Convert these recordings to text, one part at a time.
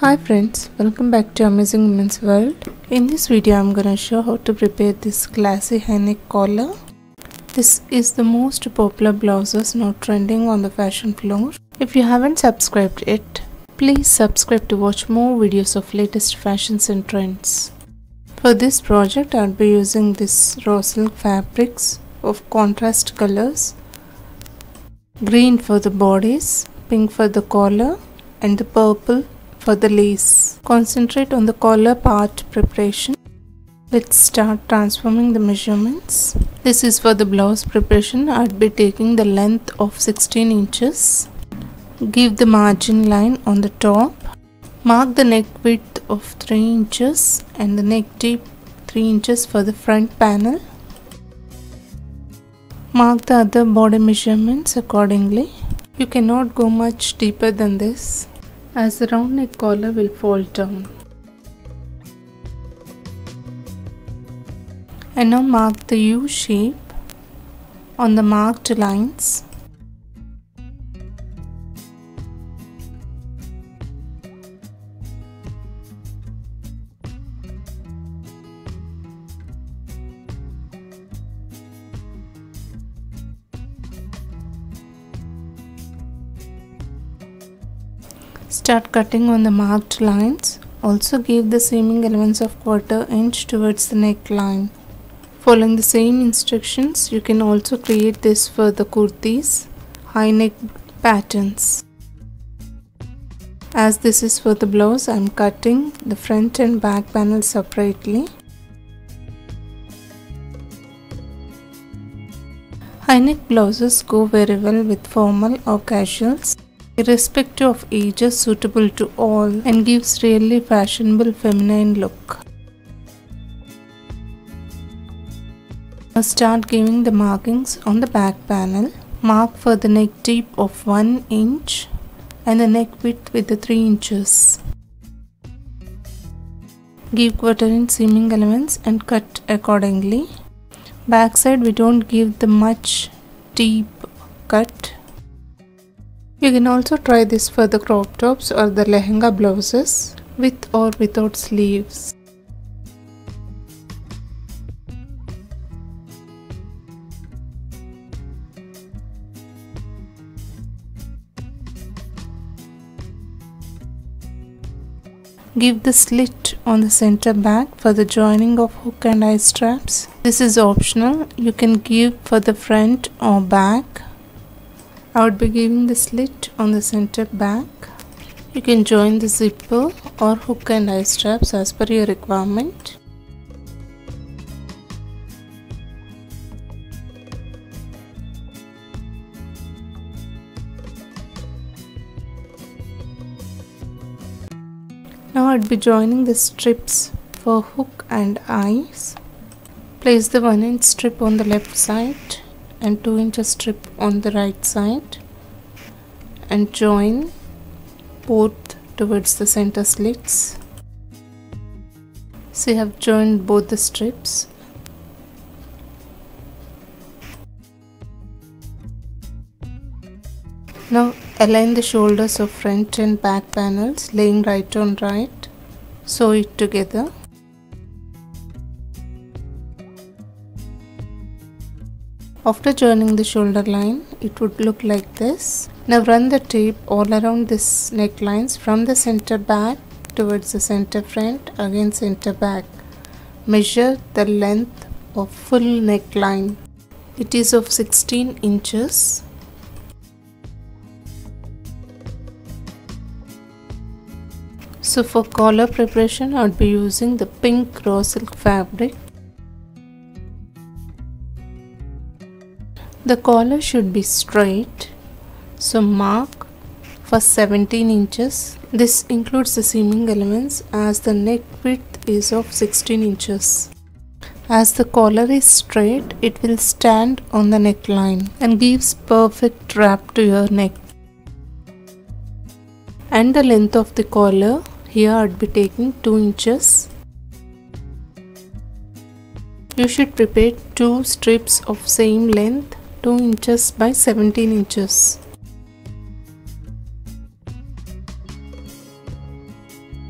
Hi friends, welcome back to Amazing Women's World. In this video I'm gonna show how to prepare this classy high neck collar. This is the most popular blouses now trending on the fashion floor. If you haven't subscribed yet, please subscribe to watch more videos of latest fashions and trends. For this project I'll be using this raw silk fabrics of contrast colors, green for the bodice, pink for the collar and the purple for the lace. Concentrate on the collar part preparation. Let's start transforming the measurements. This is for the blouse preparation. I'll be taking the length of 16 inches. Give the margin line on the top. Mark the neck width of 3 inches and the neck deep 3 inches for the front panel. Mark the other body measurements accordingly. You cannot go much deeper than this, as the round neck collar will fall down. And now mark the U shape on the marked lines. Start cutting on the marked lines. Also give the seaming allowance of 1/4 inch towards the neckline. Following the same instructions, you can also create this for the kurtis, high neck patterns. As this is for the blouse, I am cutting the front and back panels separately. High neck blouses go very well with formal or casuals, irrespective of ages, suitable to all and gives really fashionable feminine look. Now start giving the markings on the back panel. Mark for the neck deep of 1 inch and the neck width with the 3 inches. Give 1/4 inch seaming allowance and cut accordingly. Back side we don't give the much deep cut. You can also try this for the crop tops or the lehenga blouses with or without sleeves. Give the slit on the center back for the joining of hook and eye straps. This is optional. You can give for the front or back. I would be giving the slit on the center back. You can join the zipper or hook and eye straps as per your requirement. Now I'd be joining the strips for hook and eyes. Place the 1 inch strip on the left side and 2 inch strip on the right side and join both towards the center slits. So you have joined both the strips. Now align the shoulders of front and back panels, laying right on right. Sew it together. After joining the shoulder line, it would look like this. Now run the tape all around this necklines from the center back towards the center front, again center back. Measure the length of full neckline. It is of 16 inches. So for collar preparation, I would be using the pink raw silk fabric. The collar should be straight, so mark for 17 inches. This includes the seaming elements as the neck width is of 16 inches. As the collar is straight, it will stand on the neckline and gives perfect wrap to your neck. And the length of the collar, here I'd be taking 2 inches. You should prepare 2 strips of same length, 2 inches by 17 inches.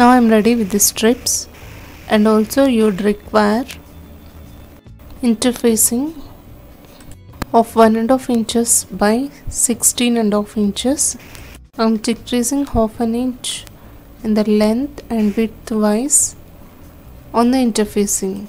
Now I am ready with the strips, and also you would require interfacing of 1.5 inches by 16.5 inches. I am decreasing half an inch in the length and width wise on the interfacing.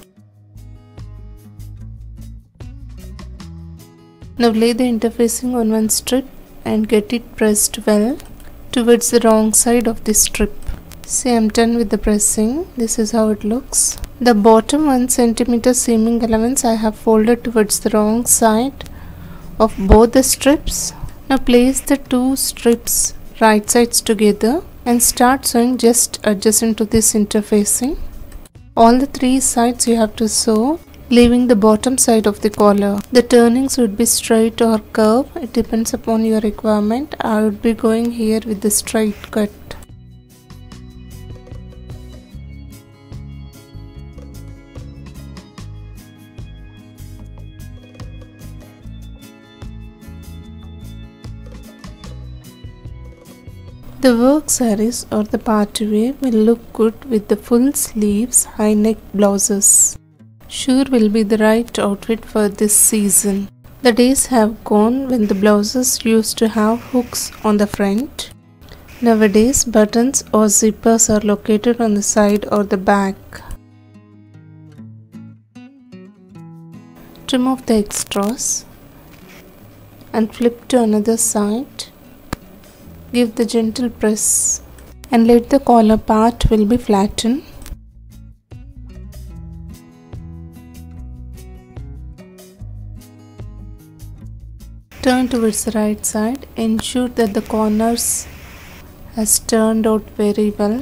Now lay the interfacing on one strip and get it pressed well towards the wrong side of the strip. See, I am done with the pressing. This is how it looks. The bottom 1 cm seaming allowance I have folded towards the wrong side of both the strips. Now place the 2 strips right sides together and start sewing just adjacent to this interfacing. All the 3 sides you have to sew, leaving the bottom side of the collar. The turnings would be straight or curve. It depends upon your requirement. I would be going here with the straight cut. The work sarees or the party wear will look good with the full sleeves high neck blouses. Sure will be the right outfit for this season. The days have gone when the blouses used to have hooks on the front. Nowadays buttons or zippers are located on the side or the back. Trim off the extras and flip to another side. Give the gentle press and let the collar part will be flattened. Turn towards the right side. Ensure that the corners has turned out very well.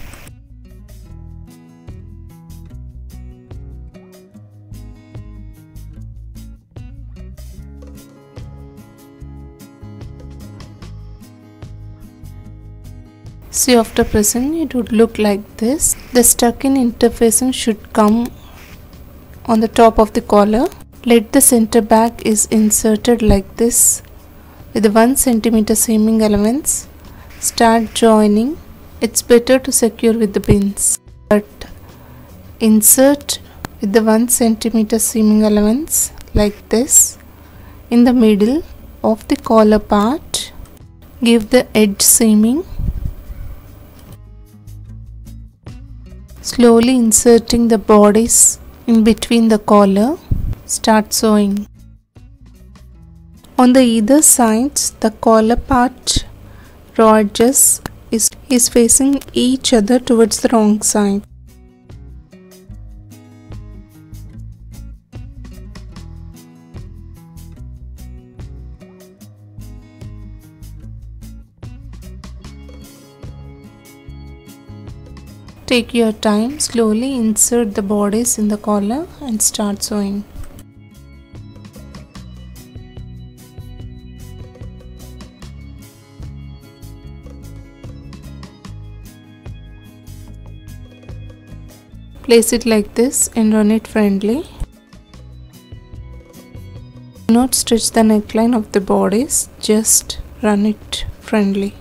See, after pressing it would look like this. The stuck-in interfacing should come on the top of the collar. Let the center back is inserted like this with the 1 cm seaming allowance. Start joining. It's better to secure with the pins, but insert with the 1 cm seaming allowance like this in the middle of the collar part. Give the edge seaming. Slowly inserting the bodice in between the collar. Start sewing. On the either sides, the collar part raw edges is facing each other towards the wrong side. Take your time, slowly insert the bodice in the collar and start sewing. Place it like this and run it friendly. Do not stitch the neckline of the bodice, just run it friendly.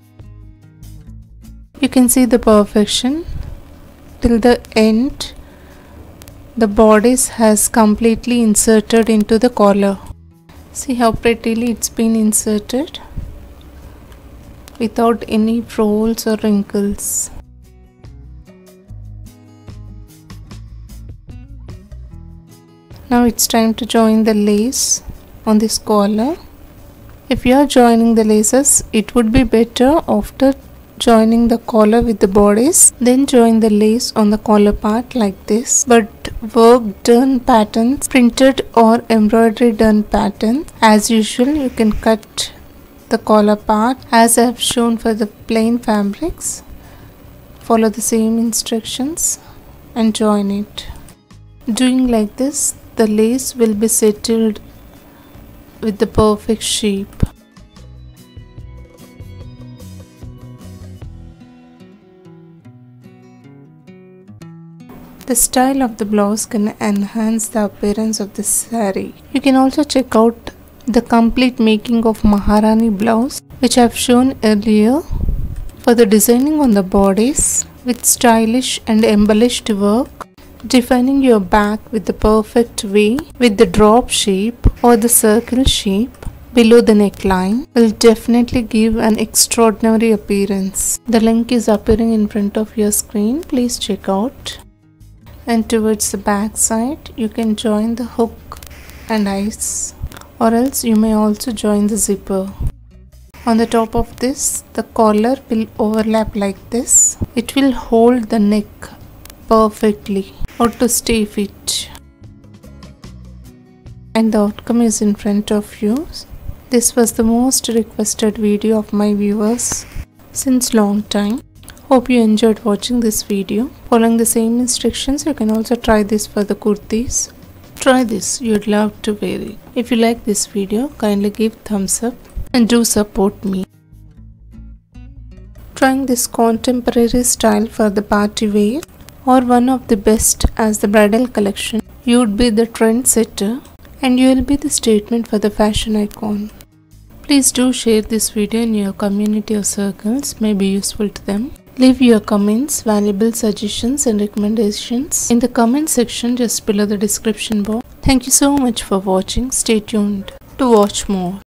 You can see the perfection. Till the end, the bodice has completely inserted into the collar. See how prettily it's been inserted without any folds or wrinkles. Now it's time to join the lace on this collar. If you are joining the laces, it would be better after joining the collar with the bodice, then join the lace on the collar part like this. But work done patterns, printed or embroidery done patterns, as usual you can cut the collar part as I have shown for the plain fabrics. Follow the same instructions and join it. Doing like this, the lace will be settled with the perfect shape. The style of the blouse can enhance the appearance of the saree. You can also check out the complete making of Maharani blouse, which I have shown earlier. For the designing on the bodice, with stylish and embellished work, defining your back with the perfect V, with the drop shape or the circle shape below the neckline will definitely give an extraordinary appearance. The link is appearing in front of your screen. Please check out. And towards the back side, you can join the hook and eyes, or else you may also join the zipper. On the top of this, the collar will overlap like this. It will hold the neck perfectly or to stay fit. And the outcome is in front of you. This was the most requested video of my viewers since long time. Hope you enjoyed watching this video. Following the same instructions, you can also try this for the kurtis. Try this, you'd love to wear it. If you like this video, kindly give thumbs up and do support me. Trying this contemporary style for the party wear or one of the best as the bridal collection, you would be the trendsetter and you will be the statement for the fashion icon. Please do share this video in your community or circles, may be useful to them. Leave your comments, valuable suggestions and recommendations in the comment section just below the description box. Thank you so much for watching. Stay tuned to watch more.